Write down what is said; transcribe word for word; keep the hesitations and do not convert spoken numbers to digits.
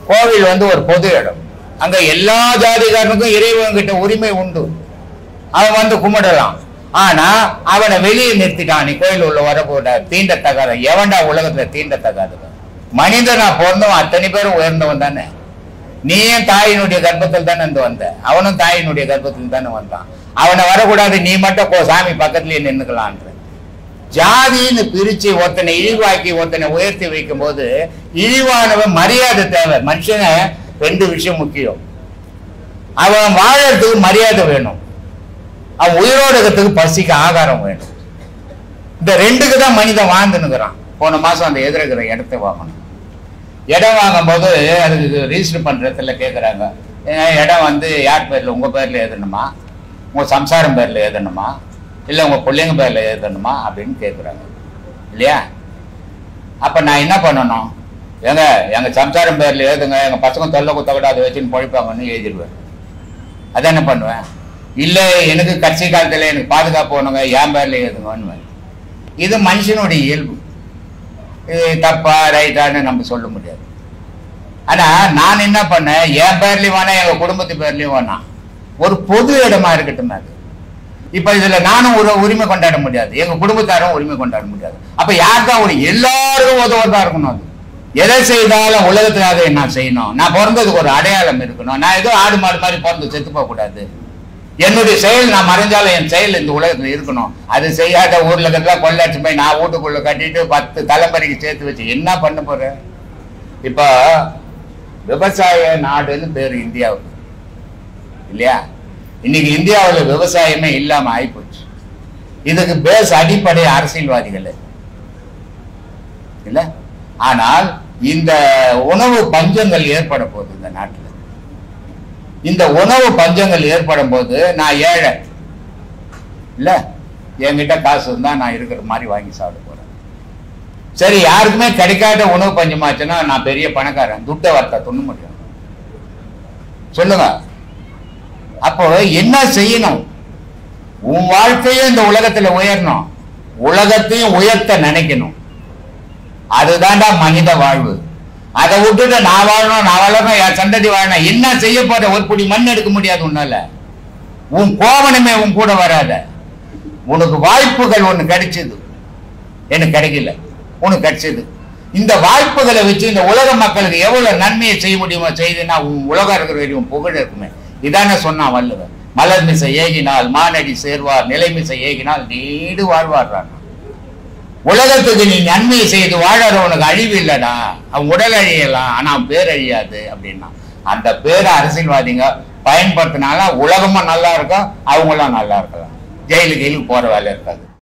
கோவில் வந்து ஒரு பொது இடம். அங்க எல்லா ஜாதிகாரனுக்கும் இறைவன் கிட்ட உரிமை உண்டு. அவன் வந்து கும்பிடலாம். ஆனா அவனை வெளியே நிறுத்திட்டான். நீ கோயில் உள்ள வரக்கூட தீண்டத்தகாத. எவன்டா உலகத்துல தீண்டத்தகாத? மனிதனா பிறந்தவன் அத்தனை பேரும் உயர்ந்தவன் தானே. நீயும் தாயினுடைய கர்ப்பத்தில் தானே வந்து வந்த. அவனும் தாயினுடைய கர்ப்பத்தில் தானே வந்தான். அவனை வரக்கூடாது, நீ மட்டும் சாமி பக்கத்திலேயே நின்றுக்கலான்ற. ஜாதின்னு பிரிச்சு ஒருத்தனை இழிவாக்கி ஒருத்தனை உயர்த்தி வைக்கும் போது இழிவானவன் மரியாதை தேவை. மனுஷனை ரெண்டு விஷயம் முக்கியம். அவன் வாழறதுக்கு மரியாதை வேணும், அவன் உயிரோடு இருக்கிறதுக்கு பசிக்கு ஆகாரம் வேணும். இந்த ரெண்டுக்கு தான் மனிதன் வாழ்ந்துன்னுக்குறான். போன மாசம் அந்த எதிர்க்கிற இடத்த வாங்கணும். இடம் வாங்கும் போது அதுக்கு ரிஜிஸ்டர் பண்றதுல கேட்குறாங்க, இடம் வந்து யார் பேர்ல, உங்க பேர்ல எழுதணுமா, உங்க சம்சாரம் பேர்ல எழுதணுமா, இல்லை உங்க பிள்ளைங்க பேர்ல எழுதணுமா அப்படின்னு கேட்குறாங்க இல்லையா? அப்ப நான் என்ன பண்ணணும்? எங்க எங்க சம்சாரம் பேர்ல எழுதுங்க, எங்க பசங்க தொல்லை குத்த கூட அதை வச்சுன்னு பொழைப்பாங்கன்னு எழுதிடுவேன். அதான் என்ன பண்ணுவேன்? இல்லை எனக்கு கட்சி காலத்தில் எனக்கு பாதுகாப்பு வேணுங்க, என் பேர்ல எழுதுங்கன்னு. இது மனுஷனுடைய இயல்பு. இது தப்பா ரைட்டான்னு நம்ம சொல்ல முடியாது. ஆனா நான் என்ன பண்ணேன், என் பேர்லயும் வேணாம், எங்க குடும்பத்து பேர்லயும் வேணாம், ஒரு பொது இடமா இருக்கட்டும். அது இப்ப இதுல நானும் ஒரு உரிமை கொண்டாட முடியாது, எங்க குடும்பத்தாரும் உரிமை கொண்டாட முடியாது. அப்ப யாருதான் ஒரு எல்லாருக்கும் உதவதான் இருக்கணும். அது எதை செய்தாலும் உலகத்துக்காக நான் செய்யணும். நான் பிறந்ததுக்கு ஒரு அடையாளம் இருக்கணும். நான் ஏதோ ஆடு மாடு மாதிரி பிறந்து செத்து போக கூடாது. என்னுடைய செயல் நான் மறைஞ்சாலும் என் செயல் இந்த உலகத்துல இருக்கணும். அது செய்யாத ஊர்ல இருக்கிறதெல்லாம் கொள்ளாச்சு போய் நான் வீட்டுக்குள்ள கட்டிட்டு பத்து தலைமுறைக்கு சேர்த்து வச்சு என்ன பண்ண போறேன்? இப்ப விவசாய நாடுன்னு பேரு இந்தியாவுக்கு இல்லையா? இன்னைக்கு இந்தியாவில் விவசாயமே இல்லாம ஆயிப்போச்சு. இதுக்கு பேஸ் அடிப்படை அரசியல்வாதிகள் இல்ல. ஆனால் இந்த உணவு பஞ்சங்கள் ஏற்பட போகுது இந்த நாட்டில். இந்த உணவு பஞ்சங்கள் ஏற்படும் போது நான் ஏழை இல்ல, என்கிட்ட காசு இருந்தா நான் இருக்கிற மாதிரி வாங்கி சாப்பிட போறேன். சரி, யாருக்குமே கிடைக்காத உணவு பஞ்சமாச்சுன்னா நான் பெரிய பணக்காரன், துட்ட வார்த்தை துண்ண முடியும். சொல்லுங்க. அப்போ என்ன செய்யணும்? உன் வாழ்க்கையும் இந்த உலகத்துல உயரணும், உலகத்தையும் உயர்த்த நினைக்கணும். அதுதான்டா மனித வாழ்வு. அதை விட்டுட்டு நான் வாழணும், நான் வளரணும், என் சந்ததி வாழணும். என்ன செய்ய போற? ஒரு புடி மண் எடுக்க முடியாது உன்னால. உன் கோவணமே உன் கூட வராத. உனக்கு வாய்ப்புகள் ஒண்ணு கிடைச்சது, எனக்கு கிடைக்கல, உனக்கு கிடைச்சது. இந்த வாய்ப்புகளை வச்சு இந்த உலக மக்களுக்கு எவ்வளவு நன்மையை செய்ய முடியுமோ செய்துன்னா உன் உலகம் இருக்கிற வரையும் புகழ் இருக்குமே. இதானே சொன்னான் வள்ளுவர். மலர் மிசை ஏகினால் மானடி சேர்வார், நிலைமிசை ஏகினால் நீடு வாழ்வார்றான். உலகத்துக்கு நீ நன்மையை செய்து வாழறவனுக்கு அழிவு இல்லடா. அவன் உடல் அழியலாம், ஆனா அவன் பேர் அழியாது அப்படின்னா. அந்த பேரை அரசியல்வாதிங்க பயன்படுத்தினால உலகமும் நல்லா இருக்கும், அவங்களும் நல்லா இருக்கலாம். ஜெயிலுக்கு ஜெயிலுக்கு போற வேலை இருக்காது.